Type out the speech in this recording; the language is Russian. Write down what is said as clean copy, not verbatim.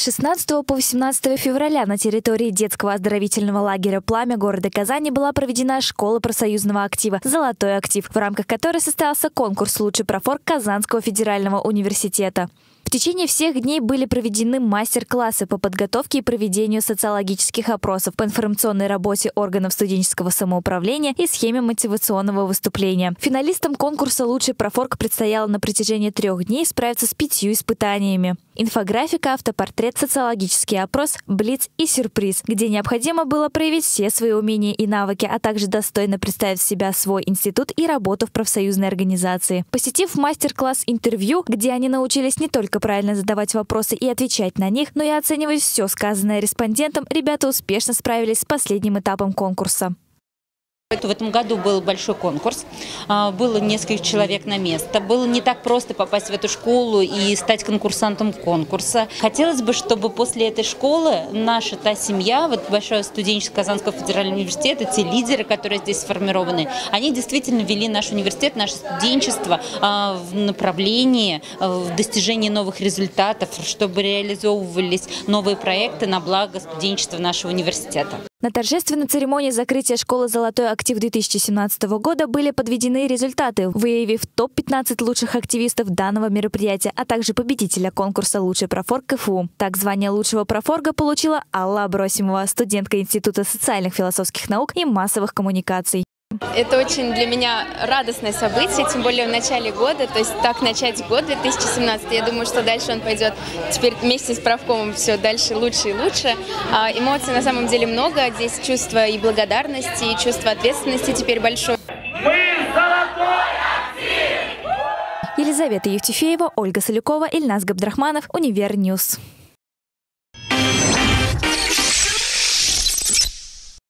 16 по 18 февраля на территории детского оздоровительного лагеря «Пламя» города Казани была проведена школа профсоюзного актива «Золотой актив», в рамках которой состоялся конкурс «Лучший профорг» Казанского федерального университета. В течение всех дней были проведены мастер-классы по подготовке и проведению социологических опросов, по информационной работе органов студенческого самоуправления и схеме мотивационного выступления. Финалистам конкурса «Лучший профорг» предстояло на протяжении 3 дней справиться с 5 испытаниями. Инфографика, автопортрет, социологический опрос, блиц и сюрприз, где необходимо было проявить все свои умения и навыки, а также достойно представить в себя свой институт и работу в профсоюзной организации. Посетив мастер-класс интервью, где они научились не только правильно задавать вопросы и отвечать на них, но и оценивать все сказанное респондентам, ребята успешно справились с последним этапом конкурса. В этом году был большой конкурс, было несколько человек на место. Было не так просто попасть в эту школу и стать конкурсантом конкурса. Хотелось бы, чтобы после этой школы наша та семья, вот большая студенческая Казанского федерального университета, те лидеры, которые здесь сформированы, они действительно ввели наш университет, наше студенчество в направлении в достижении новых результатов, чтобы реализовывались новые проекты на благо студенчества нашего университета. На торжественной церемонии закрытия школы «Золотой актив» 2017 года были подведены результаты, выявив топ-15 лучших активистов данного мероприятия, а также победителя конкурса «Лучший профорг» КФУ. Так, звание лучшего профорга получила Алла Абросимова, студентка Института социальных философских наук и массовых коммуникаций. Это очень для меня радостное событие, тем более в начале года, то есть так начать год 2017, я думаю, что дальше он пойдет теперь вместе с правкомом все дальше лучше и лучше. Эмоций на самом деле много, здесь чувство и благодарности, и чувство ответственности теперь большое. Мы золотой актив! Елизавета Евтефеева, Ольга Солюкова, Ильназ Габдрахманов, Универньюз.